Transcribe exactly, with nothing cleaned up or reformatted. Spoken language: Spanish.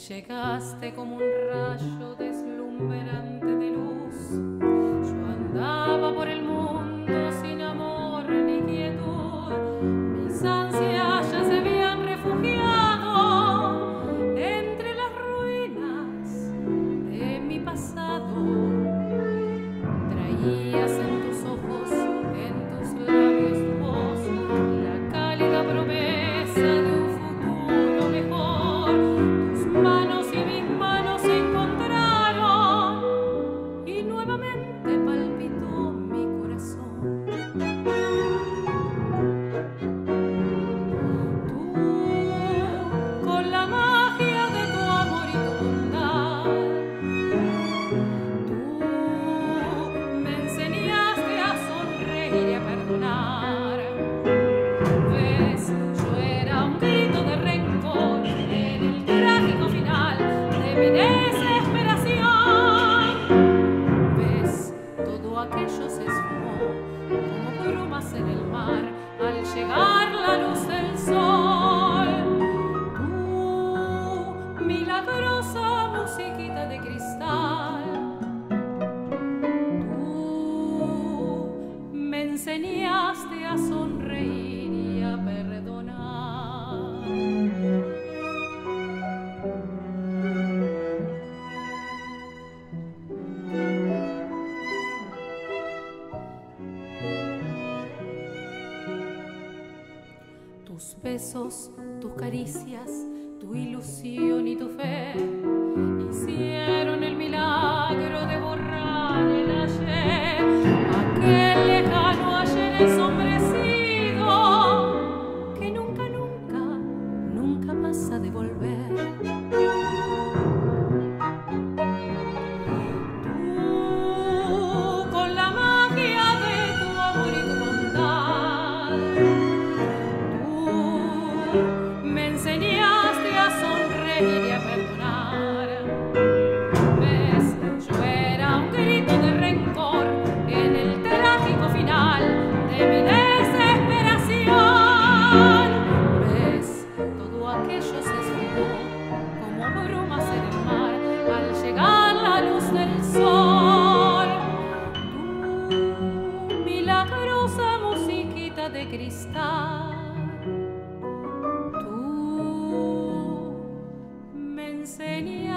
llegaste como un rayo deslumbrante de luz. Yo andaba por el mundo sin amor ni quietud. Mis ansias ya se habían refugiado entre las ruinas de mi pasado. Traías en tus ojos, en tus labios tu voz, la cálida promesa de un futuro mejor. Tus manos y mis manos se encontraron y nuevamente palpitó mi corazón. Tú, con la magia de tu amor y tu bondad, tú me enseñaste a sonreír y a perdonar. Ves, yo era un grito de rencor en el trágico final de mi desesperación. Ves, todo aquello se esfumó como brumas en el mar al llegar la luz del sol. Tú, milagrosa musiquita de cristal, tú me enseñaste a sonreír y a perdonar. Tus besos, tus caricias, tu ilusión y tu fe hicieron el milagro de borrar el ayer, aquel lejano ayer ensombrecido que nunca, nunca, nunca más ha de volver. Tú, con la magia de tu amor y tu bondad, me enseñaste a sonreír y a perdonar. Ves, yo era un grito de rencor en el trágico final de mi desesperación. Ves, todo aquello se esfumó como brumas en el mar al llegar la luz del sol. Tú, milagrosa musiquita de cristal, tú me enseñaste